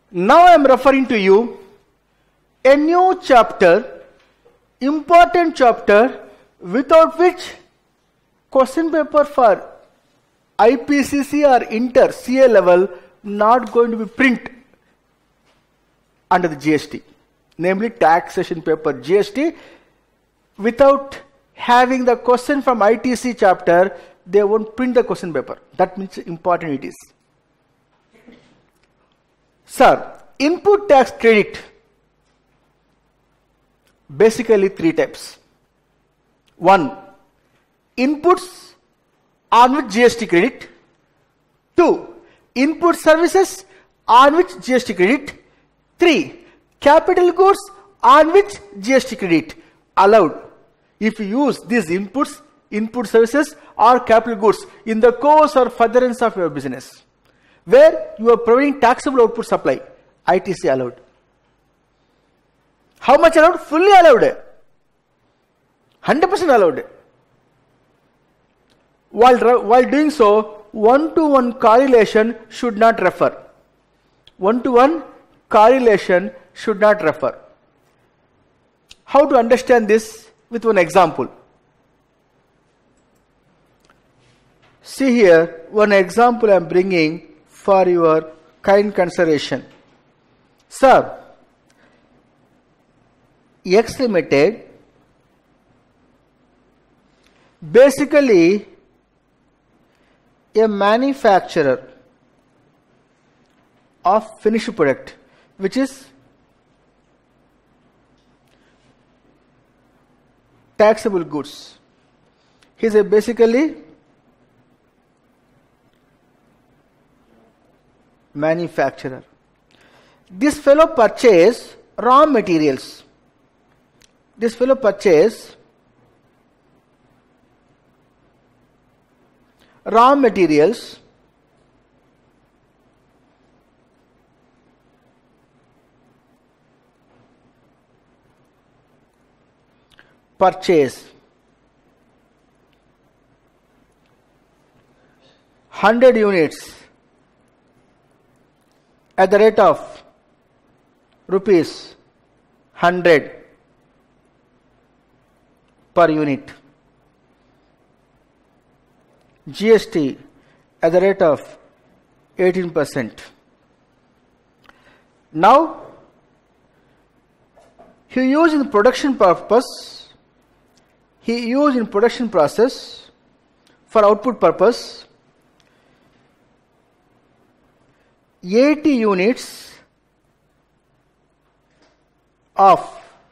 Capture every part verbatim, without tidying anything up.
Now I am referring to you a new chapter, important chapter, without which question paper for I P C C or Inter C A level not going to be print under the G S T, namely taxation paper G S T. Without having the question from I T C chapter, they won't print the question paper. That means important it is. Sir, input tax credit, basically three types. One, inputs on which G S T credit. Two, input services on which G S T credit. Three, capital goods on which G S T credit allowed if you use these inputs, input services or capital goods in the course or furtherance of your business, where you are providing taxable output supply, I T C allowed. How much allowed? Fully allowed. one hundred percent allowed. While, while doing so, one-to-one correlation should not refer. One-to-one correlation should not refer. How to understand this? With one example. See here, one example I am bringing for your kind consideration. Sir, X Limited basically a manufacturer of finished product, which is taxable goods. He is a basically manufacturer. This fellow purchase raw materials. This fellow purchase raw materials purchase one hundred units at the rate of rupees one hundred per unit. G S T at the rate of eighteen percent. Now, he used in production purpose, he used in production process for output purpose eighty units of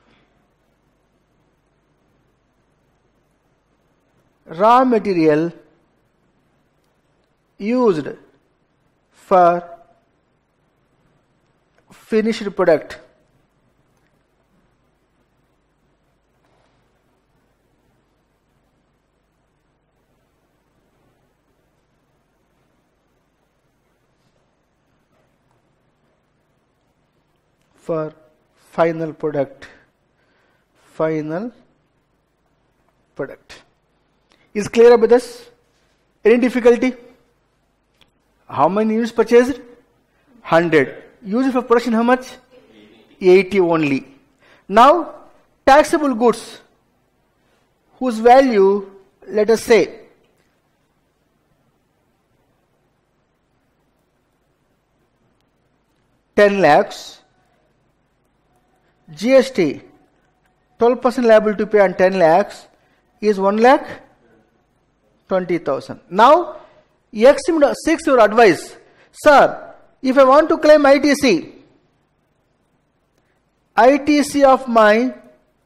raw material used for finished product. For final product, final product. Is clear about this? Any difficulty? How many units purchased? one hundred. Used for production how much? eighty only. Now, taxable goods, whose value, let us say, ten lakhs, G S T, twelve percent liable to pay on ten lakhs is one lakh twenty thousand. Now, X seeks your advice. Sir, if I want to claim I T C, I T C of my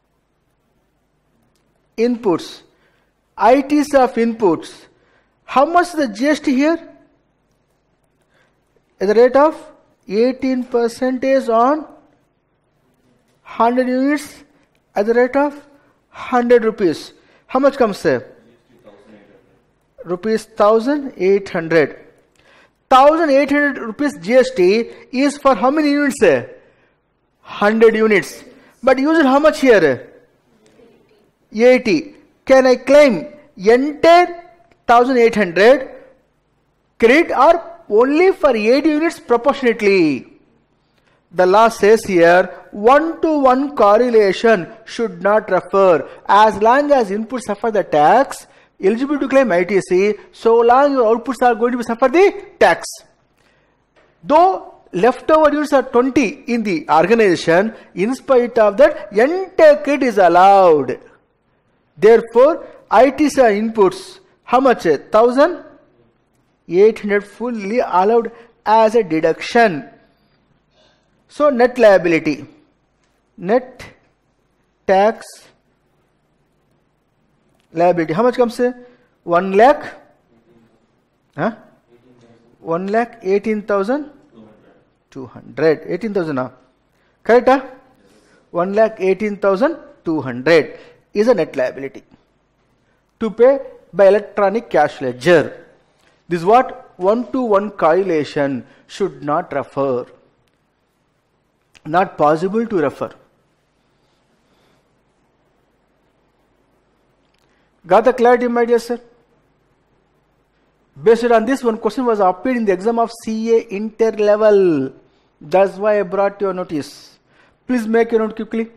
inputs, I T C of inputs, how much the G S T here? At the rate of eighteen percent on one hundred units at the rate of one hundred rupees. How much comes there? Rupees one thousand eight hundred. one thousand eight hundred rupees G S T is for how many units? one hundred units. But used how much here? eighty. Can I claim entire one thousand eight hundred credit or only for eighty units proportionately? The law says here, one-to-one correlation should not refer. As long as inputs suffer the tax, eligible to claim I T C, so long your outputs are going to suffer the tax. Though leftover units are twenty in the organization, in spite of that, entire credit is allowed. Therefore, I T C inputs, how much? one thousand eight hundred fully allowed as a deduction. So, net liability, net tax liability, how much comes? one lakh? Huh? one lakh eighteen thousand two hundred. eighteen thousand, huh? Correct? Huh? one lakh eighteen thousand two hundred is a net liability to pay by electronic cash ledger. This is what one-to-one correlation should not refer. Not possible to refer. Got the clarity, my dear sir? Based on this, one question was appeared in the exam of C A inter-level. That's why I brought your notice. Please make a note quickly.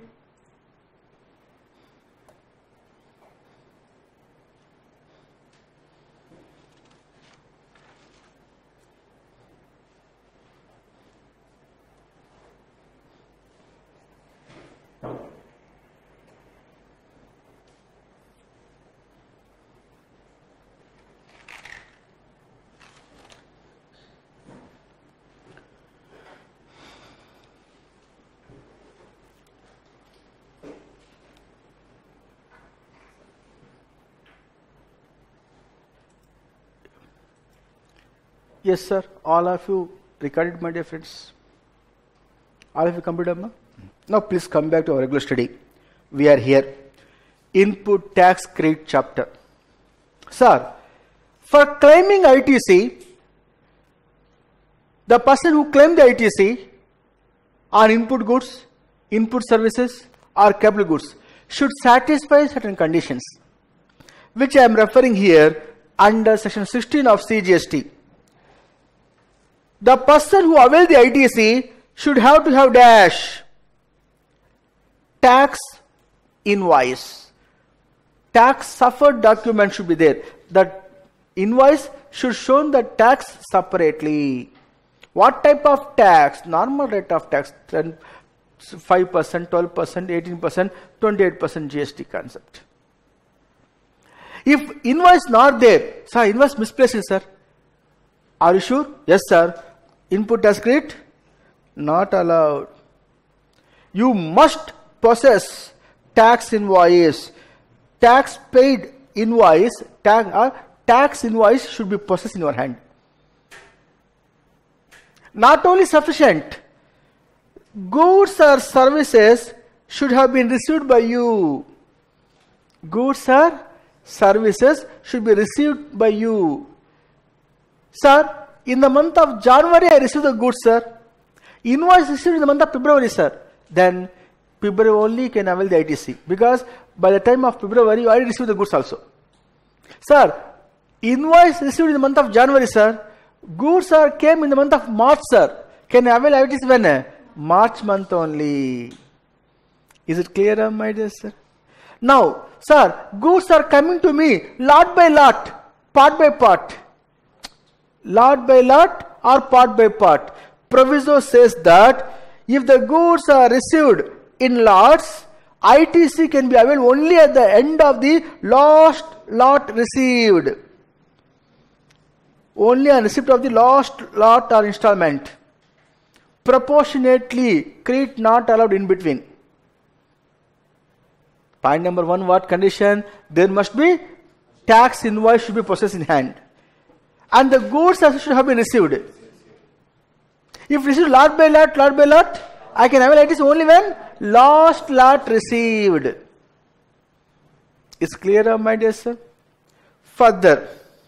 Yes, sir. All of you recorded, my dear friends. All of you completed, ma? Now, please come back to our regular study. We are here. Input tax credit chapter. Sir, for claiming I T C, the person who claimed the I T C on input goods, input services, or capital goods should satisfy certain conditions, which I am referring here under section sixteen of C G S T. The person who availed the I T C should have to have dash tax invoice. Tax suffered document should be there. The invoice should show the tax separately. What type of tax? Normal rate of tax, five percent, twelve percent, eighteen percent, twenty-eight percent G S T concept. If invoice not there, sir, invoice misplaced, sir. Are you sure? Yes, sir. Input tax credit not allowed. You must possess tax invoice. Tax paid invoice, tax, uh, tax invoice should be possessed in your hand. Not only sufficient, goods or services should have been received by you. Goods or services should be received by you. Sir, in the month of January, I received the goods, sir. Invoice received in the month of February, sir. Then February only can avail the I T C, because by the time of February, you already received the goods also. Sir, invoice received in the month of January, sir. Goods are came in the month of March, sir. Can I avail I T C when? March month only. Is it clear, my dear sir? Now, sir, goods are coming to me lot by lot, part by part. Lot by lot or part by part. Proviso says that if the goods are received in lots, I T C can be availed only at the end of the last lot received. Only on receipt of the last lot or installment. Proportionately, credit not allowed in between. Point number one, what condition? There must be tax invoice should be possessed in hand. And the goods also should have been received. If received lot by lot, lot by lot, I can avail I T C only when last lot received. Is clear, my dear sir? Further,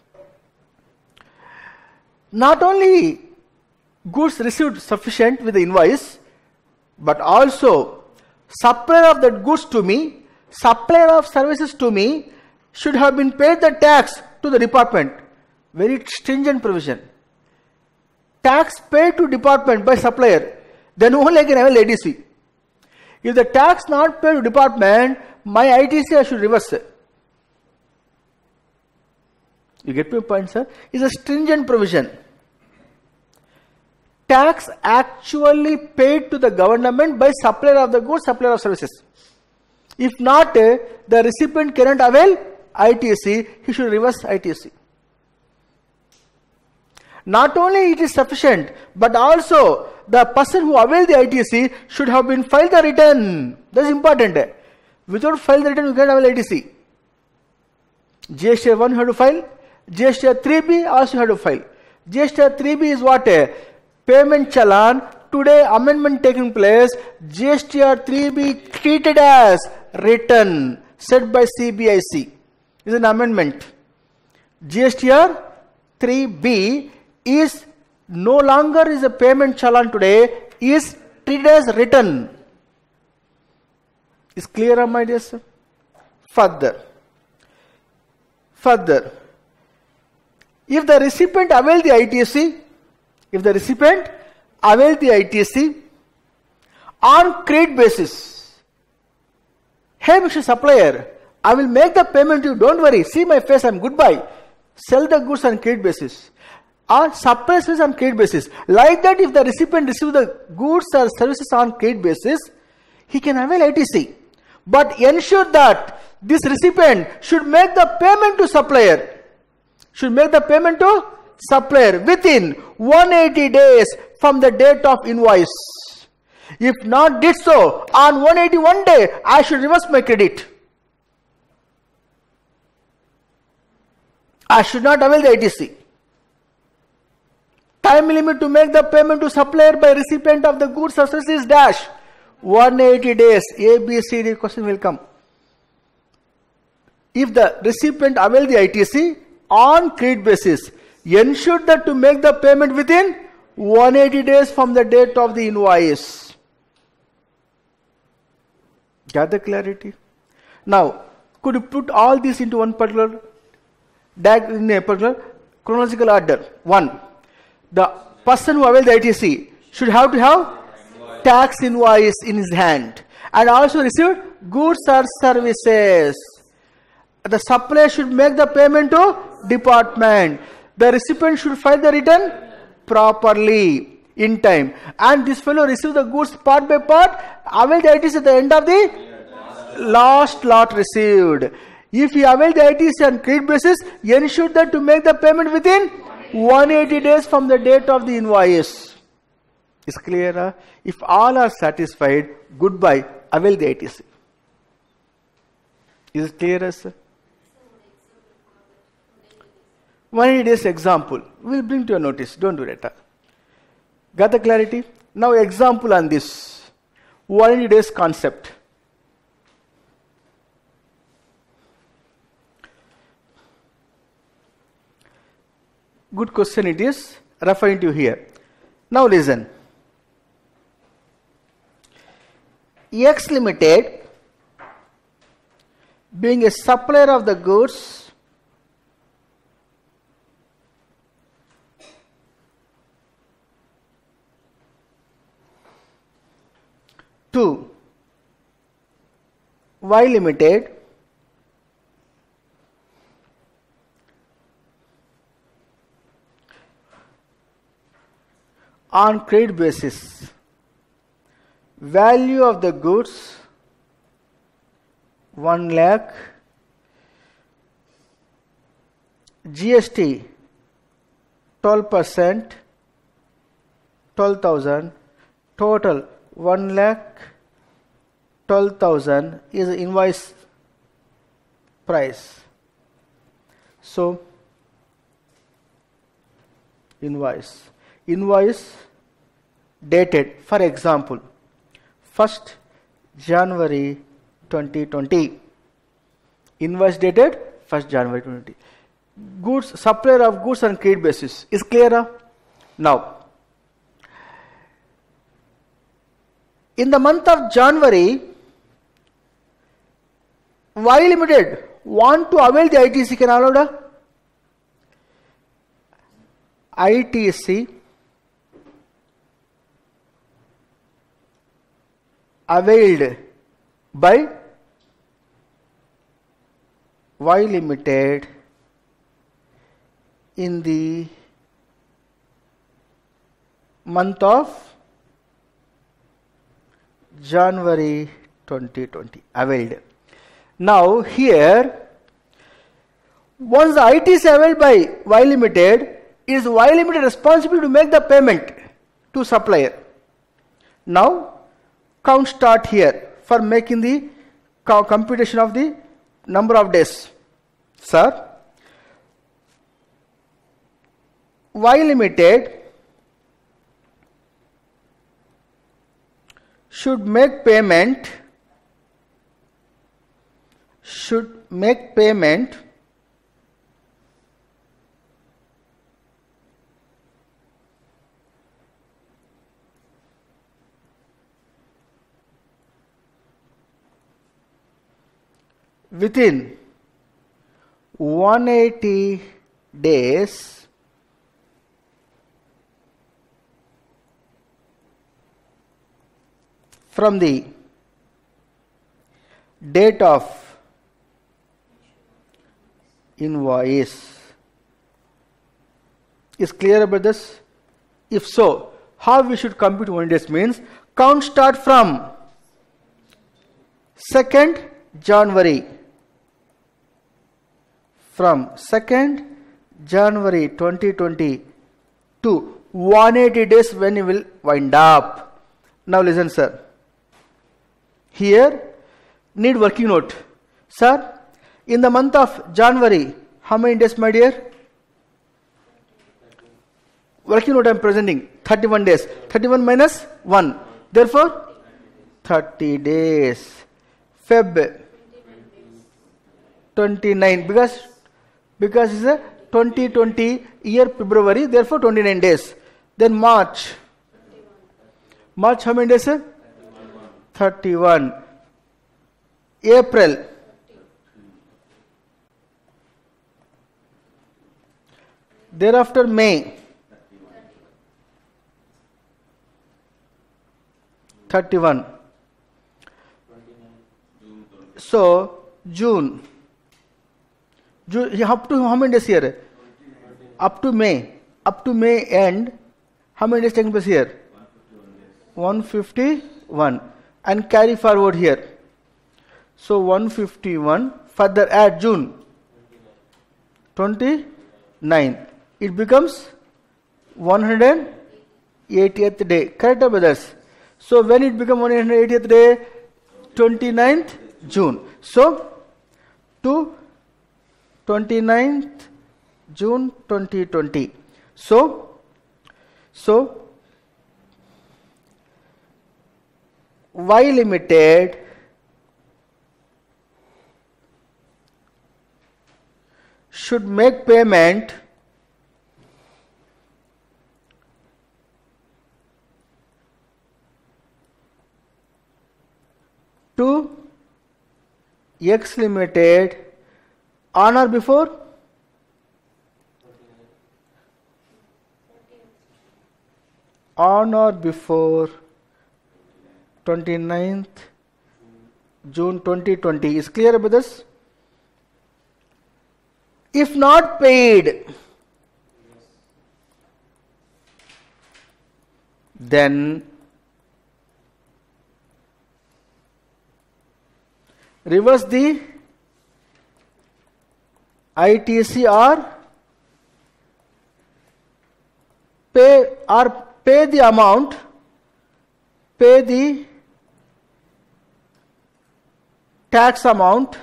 not only goods received sufficient with the invoice, but also supplier of that goods to me, supplier of services to me should have been paid the tax to the department. Very stringent provision. Tax paid to department by supplier. then only I can avail I T C. If the tax not paid to department, my I T C I should reverse it. You get my point, sir? It's a stringent provision. Tax actually paid to the government by supplier of the goods, supplier of services. If not, the recipient cannot avail I T C, he should reverse I T C. Not only it is sufficient, but also the person who availed the I T C should have been filed the return. That is important. Without file the return, you cannot avail I T C. G S T R one you have to file. G S T R three B also you have to file. G S T R three B is what? Payment challan. Today amendment taking place. G S T R three B treated as return set by C B I C. Is an amendment. G S T R three B is no longer is a payment challan today, is treated as return. Is clear, my dear sir? Further. Further. If the recipient avail the I T C, if the recipient avail the I T C on credit basis, hey Mister Supplier, I will make the payment to you, don't worry, see my face, I am goodbye. Sell the goods on credit basis. Or supplier services on credit basis. Like that, if the recipient receives the goods or services on credit basis, he can avail I T C. But ensure that this recipient should make the payment to supplier. Should make the payment to supplier within one hundred eighty days from the date of invoice. If not did so, on one hundred eighty-one day, I should reverse my credit. I should not avail the I T C. Time limit to make the payment to supplier by recipient of the goods or services is dash. one hundred eighty days. A, B, C, D question will come. If the recipient avail the I T C on credit basis, ensure that to make the payment within one hundred eighty days from the date of the invoice. Got the clarity? Now, could you put all this into one particular, in a particular chronological order? One, the person who availed the I T C should have to have tax invoice in his hand and also received goods or services. The supplier should make the payment to department. The recipient should file the return properly in time. And this fellow receive the goods part by part, avail the I T C at the end of the last lot received. If he avail the I T C on credit basis, ensure that to make the payment within one hundred eighty days from the date of the invoice. Is clear? Huh? If all are satisfied, goodbye, avail the I T C. Is it clear, sir? one hundred days example. We will bring to your notice. Don't do that. Huh? Got the clarity? Now example on this. one hundred days concept. Good question it is. Referring to here. Now listen. X Limited, being a supplier of the goods, to Y Limited, on credit basis, value of the goods one lakh, G S T twelve percent, twelve thousand, total one lakh twelve thousand is the invoice price. So invoice invoice dated, for example, first January twenty twenty. Invoice dated first January twenty twenty. Goods, supplier of goods on credit basis. Is clear? Now, in the month of January, Y Limited want to avail the I T C. Can I allow the I T C availed by Y Limited in the month of January twenty twenty. Availed. Now here, once the I T is availed by Y Limited, is Y Limited responsible to make the payment to supplier. Now count start here for making the computation of the number of days. Sir, Y Limited should make payment should make payment within one hundred eighty days from the date of invoice. Is clear about this? If so, how we should compute one hundred days means count start from second January. From second January twenty twenty to one hundred eighty days when you will wind up. Now listen, sir. Here need working note. Sir, in the month of January, how many days, my dear? Working note I am presenting. thirty-one days. thirty-one minus one. Therefore, thirty days. Feb twenty-nine. Because, because it's a twenty twenty year February. Therefore, twenty-nine days. Then March. March how many days, sir? thirty-one. April. Thereafter May. thirty-one. So June. June up to how many days here? Up to May. Up to May end. How many days taking place here? one hundred fifty-one. And carry forward here. So one hundred fifty-one. Further add June. twenty-nine. It becomes one hundred eightieth day. Correct, brothers? So when it becomes one hundred eightieth day? twenty-ninth June. So to twenty-ninth June twenty twenty. So, so Y Limited should make payment to X Limited on or before on or before twenty-ninth June twenty twenty. Is clear about this? If not paid, then reverse the I T C or pay or pay the amount, pay the tax amount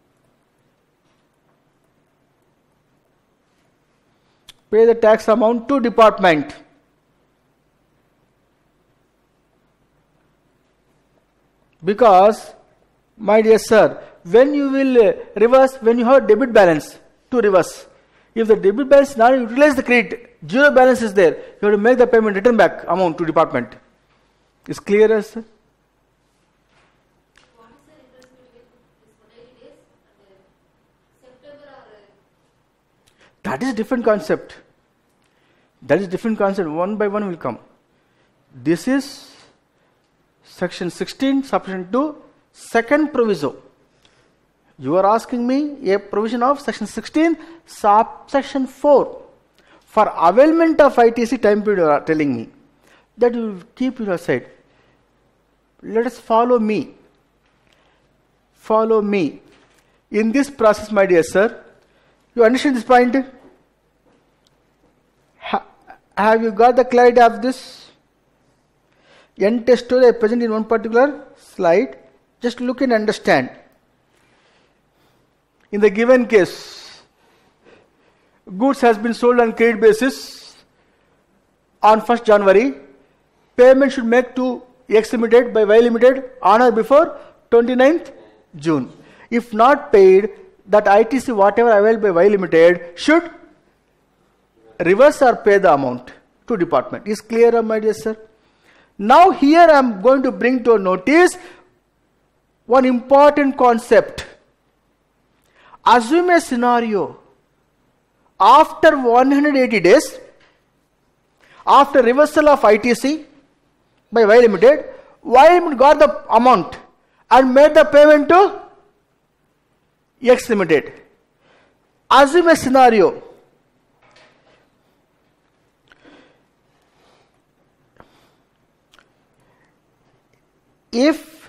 pay the tax amount to department. Because, my dear sir, when you will uh, reverse, when you have debit balance to reverse, if the debit balance now utilize the credit, zero balance is there, you have to make the payment, return back amount to department. Is clear, sir? What is the difference between this one hundred eighty days and September or? That is different concept. That is different concept. One by one will come. This is Section sixteen, subsection two, second proviso. You are asking me a provision of section sixteen, subsection four. For availment of I T C time period, you are telling me. That you will keep your side. Let us follow me. Follow me. In this process, my dear sir, you understand this point? Ha- have you got the clarity of this? N test I present in one particular slide. Just look and understand. In the given case, goods has been sold on credit basis on first January. Payment should make to X Limited by Y Limited on or before twenty-ninth June. If not paid, that I T C whatever available by Y Limited should reverse or pay the amount to department. Is clear, my dear sir? Now here I am going to bring to notice one important concept. Assume a scenario. After one hundred eighty days, after reversal of I T C by Y Limited, Y Limited got the amount and made the payment to X Limited. Assume a scenario. If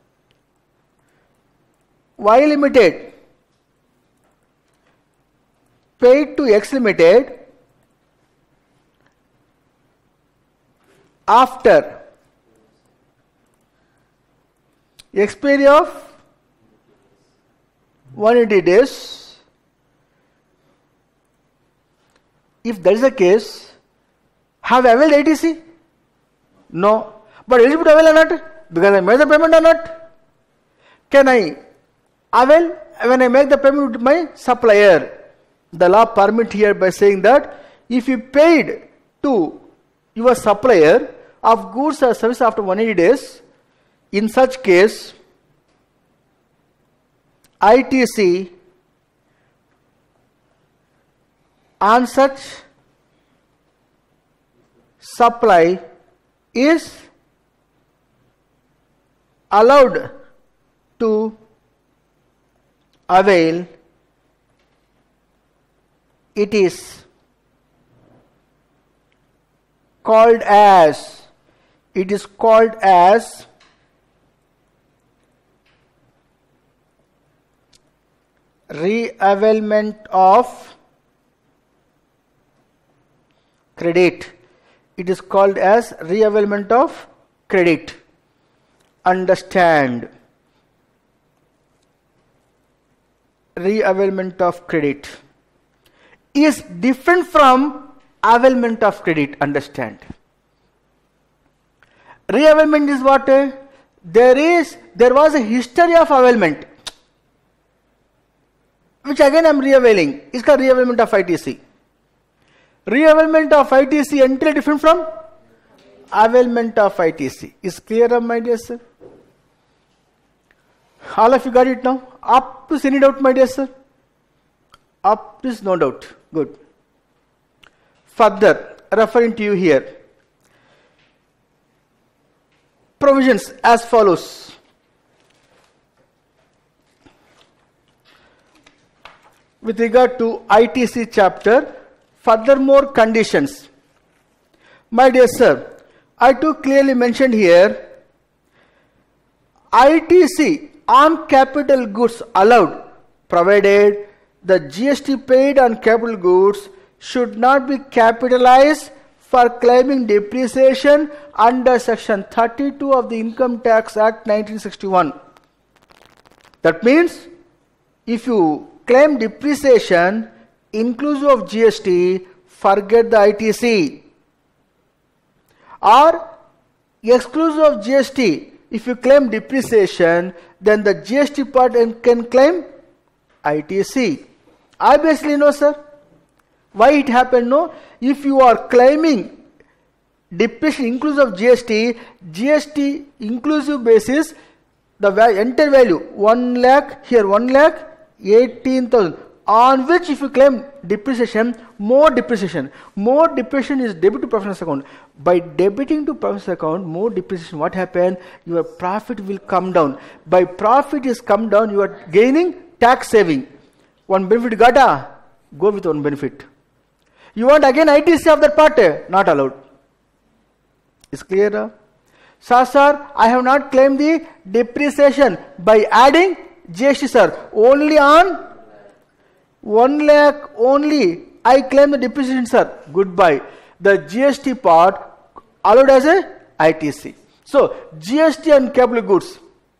Y Limited paid to X Limited after expiry of one hundred eighty days, if that is the case, have I availed I T C? No. But eligible to avail or not? Because I made the payment or not? Can I avail when I make the payment with my supplier? The law permit here by saying that if you paid to your supplier of goods or service after one hundred eighty days, in such case, I T C on such supply is allowed to avail. It is called as, it is called as re-availment of credit. It is called as re-availment of credit. Understand. Re-availment of credit is different from availment of credit. Understand. Re-availment is what? There is, there was a history of availment, which again I am re-availing. It's called re-availment of I T C. Re-availment of I T C entirely different from availment of I T C. Is clear, my dear sir? All of you got it now? Up to any doubt, my dear sir? Up is no doubt. Good. Further, referring to you here, provisions as follows. With regard to I T C chapter, furthermore conditions. My dear sir, I too clearly mentioned here, I T C on capital goods allowed, provided the G S T paid on capital goods should not be capitalized for claiming depreciation under section thirty-two of the Income Tax Act nineteen sixty-one. That means, if you claim depreciation inclusive of G S T, forget the I T C. Or exclusive of G S T, if you claim depreciation, then the G S T part can claim I T C. Obviously no, sir. Why it happened? No. If you are claiming depreciation inclusive of G S T, G S T inclusive basis, the entire value one lakh, here one lakh eighteen thousand, on which if you claim depreciation, more depreciation. More depreciation is debit to profit account. By debiting to profit account, more depreciation, what happened? Your profit will come down. By profit is come down, you are gaining tax saving. One benefit got a, go with one benefit. You want again I T C of that part? Not allowed. Is clear? Uh? Sir, sir, I have not claimed the depreciation by adding G S T, sir. Only on one lakh only I claim the depreciation, sir. Goodbye. The G S T part allowed as a I T C. So, G S T on capital goods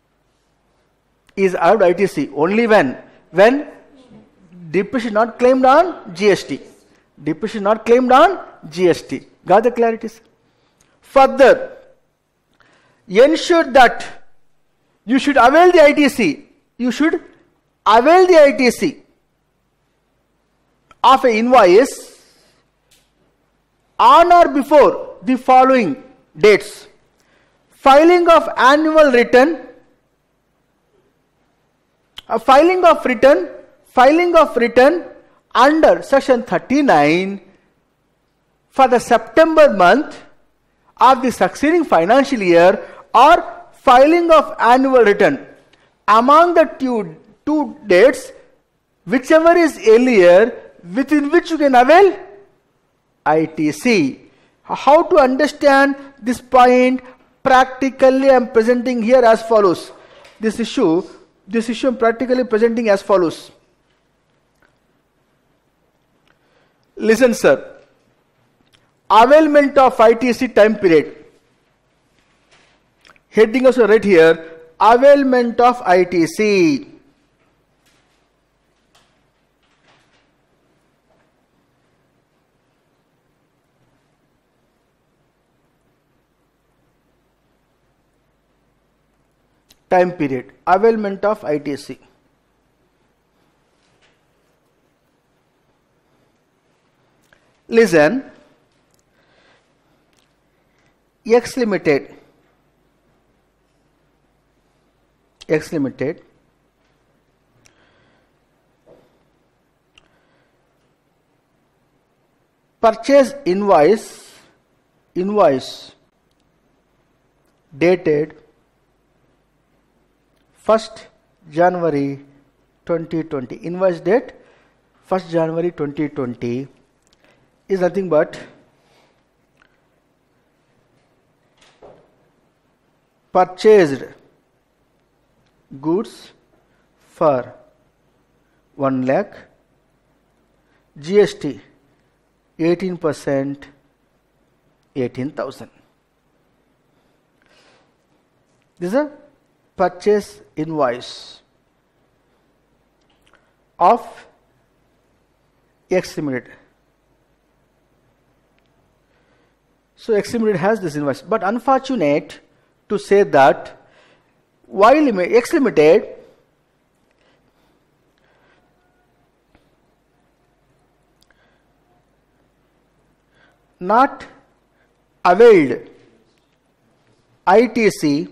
is allowed I T C only when? When depreciation not claimed on G S T. Depreciation not claimed on G S T. Got the clarity, sir? Further, ensure that you should avail the I T C. You should avail the I T C of an invoice on or before the following dates: filing of annual return, a filing of return, filing of return under section thirty-nine for the September month of the succeeding financial year, or filing of annual return. Among the two, two dates, whichever is earlier, within which you can avail I T C. How to understand this point? Practically I am presenting here as follows. This issue, this issue I am practically presenting as follows. Listen, sir. Availment of I T C time period. Heading also right here. Availment of I T C. Time period. Availment of I T C. Listen. X Limited. X Limited. Purchase invoice. Invoice. Dated first January twenty twenty. Invoice date first January twenty twenty is nothing but purchased goods for one lakh, G S T eighteen percent, eighteen thousand. This is a purchase invoice of X Limited. So X Limited has this invoice, but unfortunate to say that while X Limited not availed I T C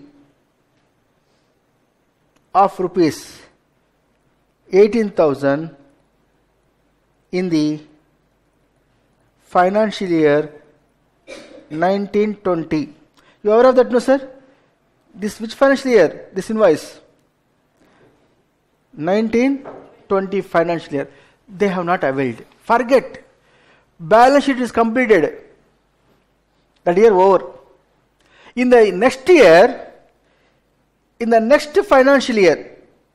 of rupees eighteen thousand in the financial year nineteen twenty. You are aware of that, no sir? This which financial year? This invoice? nineteen twenty financial year. They have not availed. Forget. Balance sheet is completed. That year over. In the next year, in the next financial year,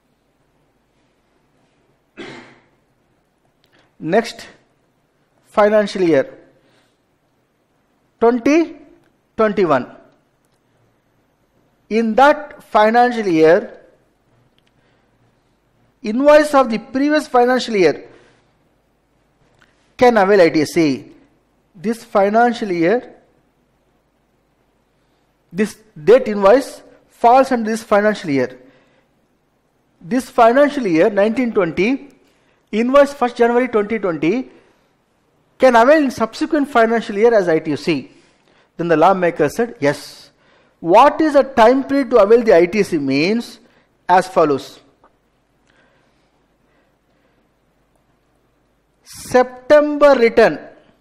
next financial year, twenty twenty-one. In that financial year, invoice of the previous financial year can avail I T C. This financial year, this date invoice falls under this financial year. This financial year, nineteen twenty, invoice first January twenty twenty, can avail in subsequent financial year as I T C. Then the lawmaker said, yes. What is a time period to avail the I T C means as follows. September return.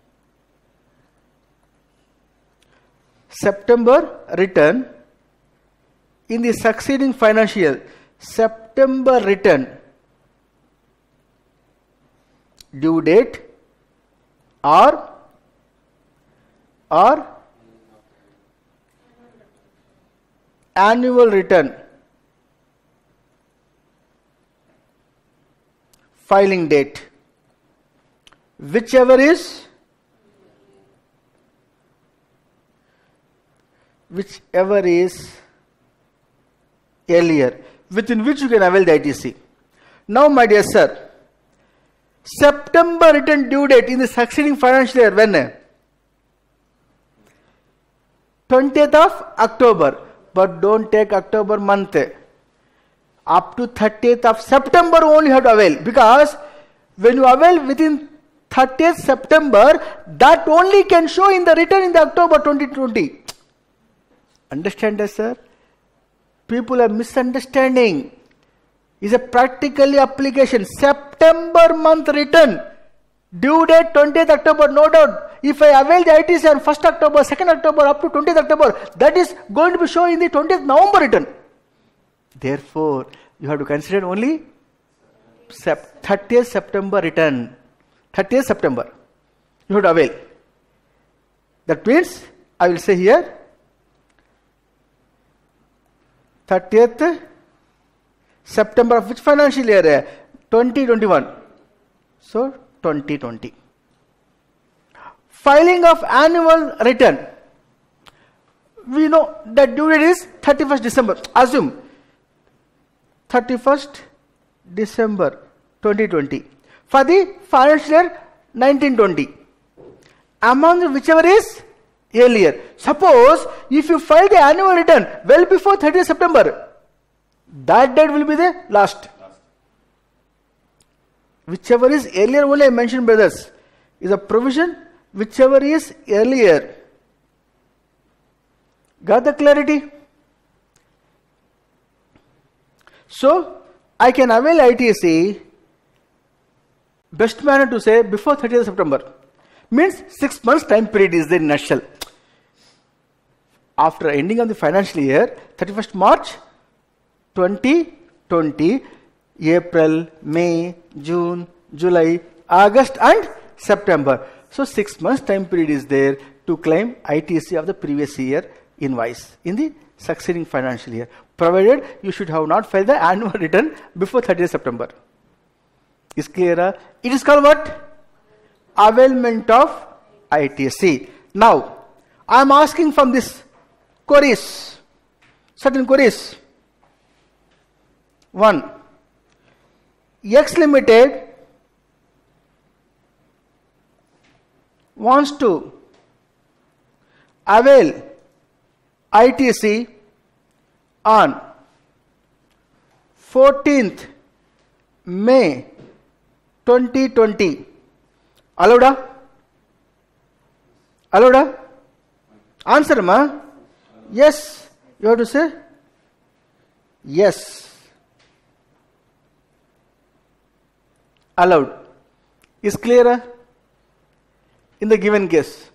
September return in the succeeding financial year. September return. Due date or or annual return. Filing date. Whichever is whichever is earlier, within which you can avail the I T C. Now, my dear sir, September return due date in the succeeding financial year when? twentieth of October. But don't take October month. Up to thirtieth of September only you have to avail. Because when you avail within thirtieth September, that only can show in the return in the October twenty twenty. Understand that, sir? People are misunderstanding. Is a practically application. September month return. Due date twentieth October, no doubt. If I avail the I T C on first October, second October, up to twentieth October, that is going to be shown in the twentieth November return. Therefore, you have to consider only thirtieth September return. thirtieth September. You have to avail. That means, I will say here, thirtieth September of which financial year? twenty twenty-one. So, twenty twenty. Filing of annual return. We know that due date is thirty-first December. Assume thirty-first December twenty twenty. For the financial year nineteen twenty. Among whichever is earlier. Suppose if you file the annual return well before thirtieth September, that date will be the last. Whichever is earlier only I mentioned, brothers, is a provision. Whichever is earlier. Got the clarity? So, I can avail I T C, best manner to say before thirtieth September. Means six months time period is there in nutshell. After ending of the financial year, thirty-first March twenty twenty, April, May, June, July, August and September. So six months time period is there to claim I T C of the previous year invoice in the succeeding financial year. Provided you should have not filed the annual return before thirtieth September. Is clear? Uh? It is called what? Availment of I T C. Now, I am asking from this queries, certain queries. One, X Limited wants to avail I T C on fourteenth May twenty twenty. Allowed? Allowed? Answer, ma? Yes. You have to say? Yes. Allowed. Is clear in the given case.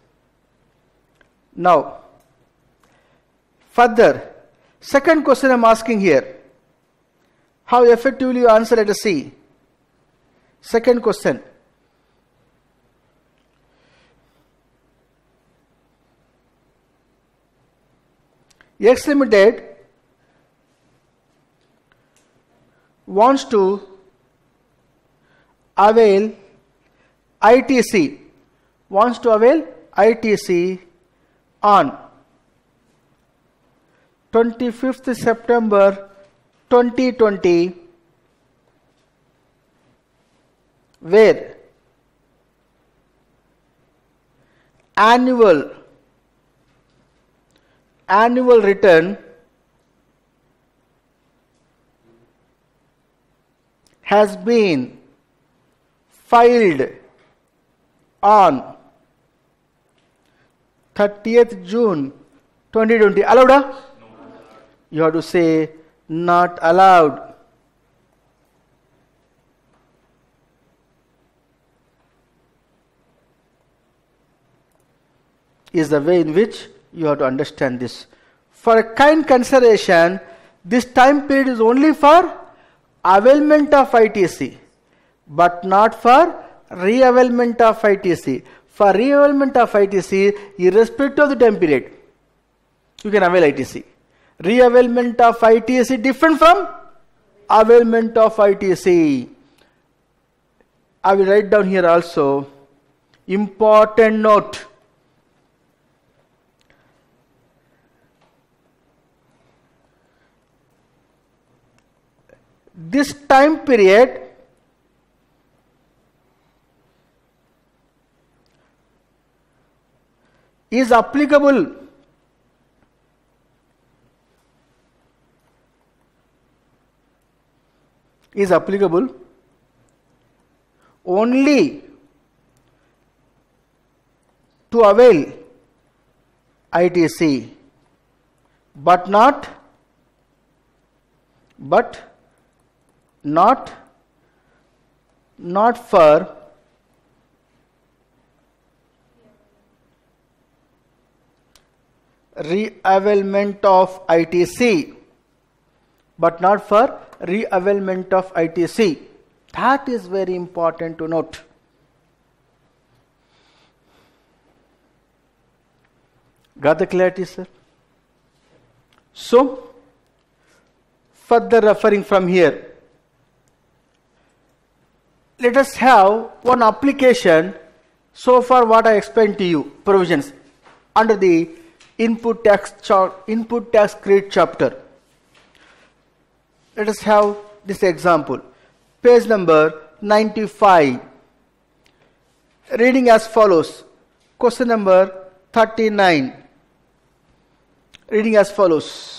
Now, further, second question I am asking here. How effectively you answer, let us see. Second question. X Limited wants to avail I T C, wants to avail I T C on twenty-fifth September twenty twenty, where annual annual return has been filed on thirtieth June twenty twenty. Allowed? No. You have to say not allowed. is the way in which you have to understand this. For a kind consideration, this time period is only for availment of I T C, but not for re-availment of I T C. For re-availment of I T C, irrespective of the time period, you can avail I T C. Re-availment of I T C different from availment of I T C. I will write down here also, important note. This time period is applicable is applicable only to avail I T C, but not but not not for re-availment of I T C, but not for re-availment of I T C. That is very important to note. Got the clarity, sir? So, further referring from here, let us have one application. So far what I explained to you, provisions under the input tax cha- input tax credit chapter. Let us have this example. Page number ninety-five. Reading as follows. Question number thirty-nine. Reading as follows.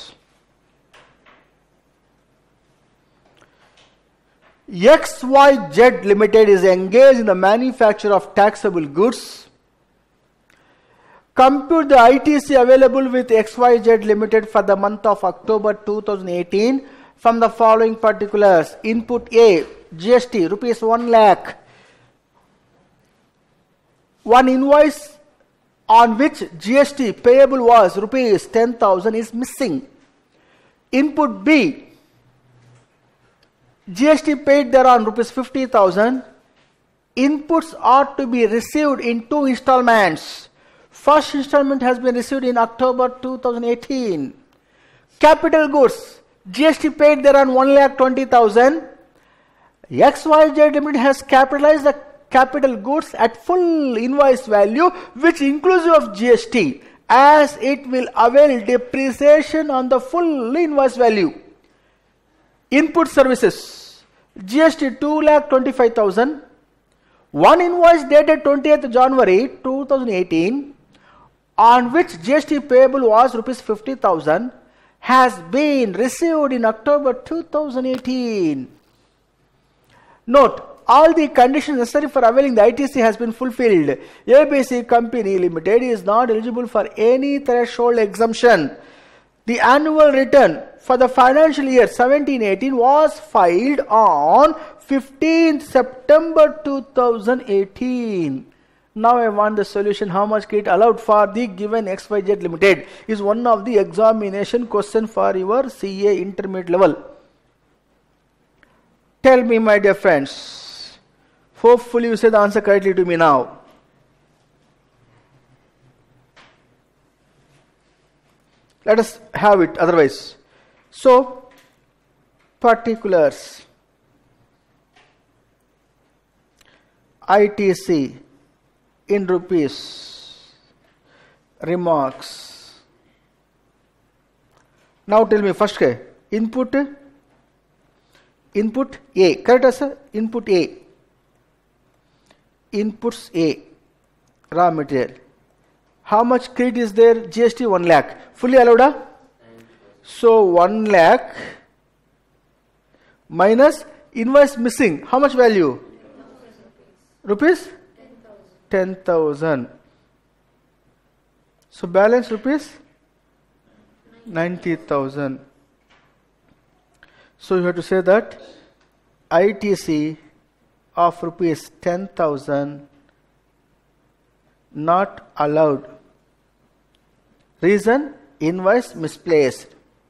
X Y Z Limited is engaged in the manufacture of taxable goods. Compute the I T C available with X Y Z Limited for the month of October two thousand eighteen from the following particulars. Input A, G S T, rupees one lakh. One invoice on which G S T payable was rupees ten thousand is missing. Input B, G S T paid thereon rupees fifty thousand. Inputs are to be received in two installments. First installment has been received in October two thousand eighteen. Capital goods, G S T paid thereon one lakh twenty thousand. X Y Z Limited has capitalized the capital goods at full invoice value, which inclusive of G S T, as it will avail depreciation on the full invoice value. Input services, G S T two lakh twenty-five thousand. One invoice dated twentieth January two thousand eighteen, on which G S T payable was rupees fifty thousand, has been received in October two thousand eighteen. Note, all the conditions necessary for availing the I T C has been fulfilled. A B C Company Limited is not eligible for any threshold exemption. The annual return for the financial year seventeen eighteen was filed on fifteenth September two thousand eighteen. Now I want the solution. How much credit allowed for the given X Y Z Limited is one of the examination question for your C A intermediate level. Tell me, my dear friends. Hopefully you say the answer correctly to me now. Let us have it otherwise. So, particulars. I T C in rupees. Remarks. Now tell me first, input. Input A. Correct, sir? Input A. Inputs A. Raw material. How much credit is there? G S T one lakh. Fully allowed? Huh? So one lakh minus invoice missing. How much value? Rupees? ten thousand. So balance rupees? ninety thousand. So you have to say that I T C of rupees ten thousand not allowed Reason, invoice misplaced.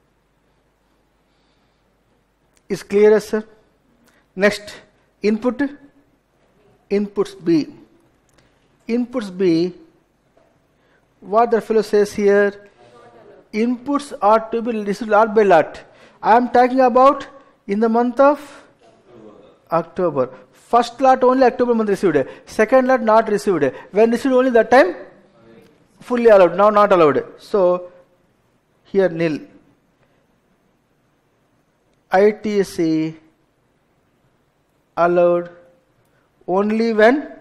Is clear, sir? Next, input. Inputs B. Inputs B. What the fellow says here? Inputs are to be received lot by lot. I am talking about in the month of October. First lot only October month received. Second lot not received. When received only that time fully allowed. Now not allowed. So here nil. I T C allowed only when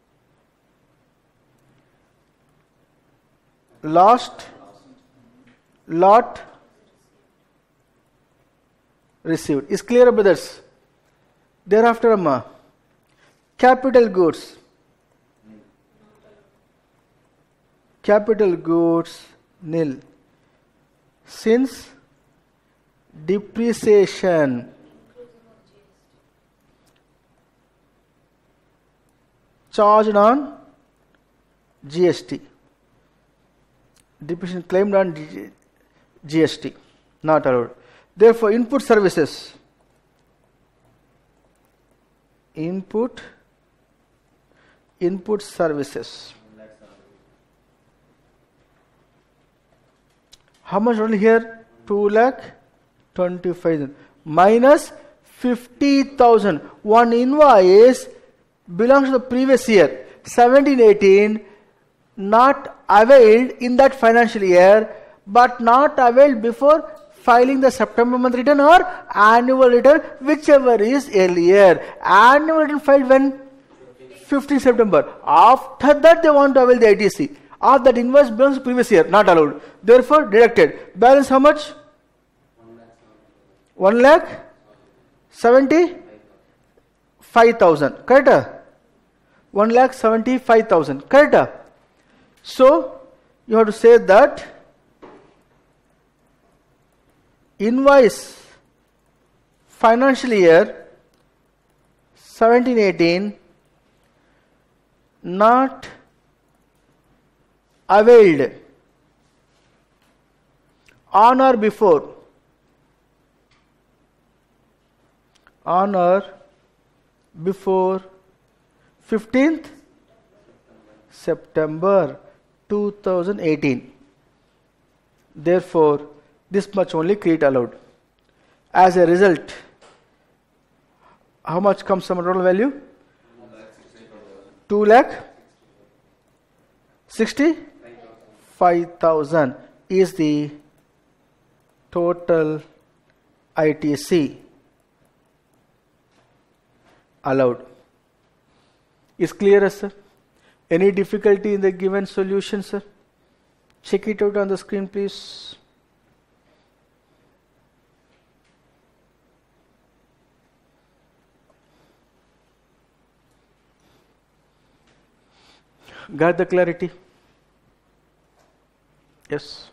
last lot received. Is clear, brothers? Thereafter, Amma, capital goods. Capital goods nil. Since depreciation charged on G S T. Depreciation claimed on G S T. Not allowed. Therefore, input services. Input. Input services. How much only here? two lakh twenty-five thousand. Minus fifty thousand. One invoice belongs to the previous year. seventeen eighteen. Not availed in that financial year, but not availed before filing the September month return or annual return, whichever is earlier. Annual return filed when? fifteenth September. After that they want to avail the I T C. Or that invoice belongs to previous year, not allowed. Therefore deducted. Balance how much? one lakh seventy-five thousand. Correct? one lakh seventy-five thousand. Correct? So you have to say that invoice financial year seventeen eighteen not availed on or before on or before fifteenth September two thousand eighteen. Therefore, this much only credit allowed. As a result, how much comes some total value? two lakh sixty-five thousand is the total I T C allowed. Is clear, sir? Any difficulty in the given solution, sir? Check it out on the screen, please. Got the clarity? Yes.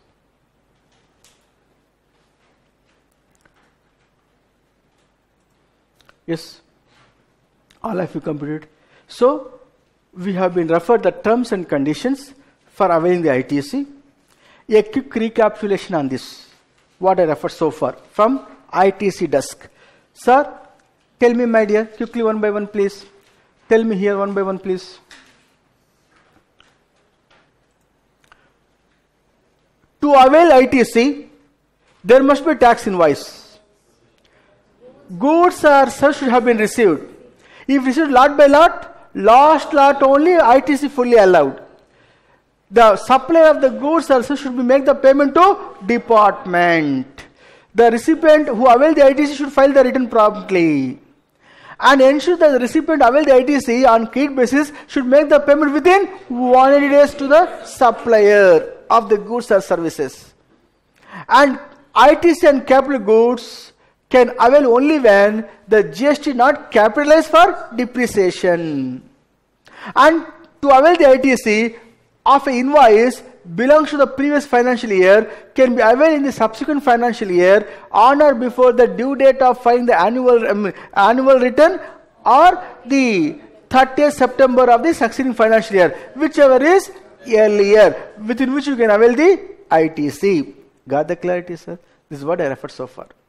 Yes. All of you completed. So, we have been referred the terms and conditions for availing the I T C. A quick recapitulation on this. What I referred so far from I T C desk. Sir, tell me, my dear, quickly one by one, please. Tell me here one by one, please. To avail I T C, there must be tax invoice. Goods or such should have been received. If received lot by lot, last lot only I T C fully allowed. The supplier of the goods also should be make the payment to department. The recipient who avail the I T C should file the return promptly. And ensure that the recipient avail the I T C on credit basis should make the payment within one hundred eighty days to the supplier of the goods or services. And I T C and capital goods can avail only when the G S T not capitalized for depreciation. And to avail the I T C of an invoice belongs to the previous financial year can be availed in the subsequent financial year on or before the due date of filing the annual um, annual return or the thirtieth September of the succeeding financial year, whichever is earlier, within which you can avail the I T C. Got the clarity, sir? This is what I referred so far.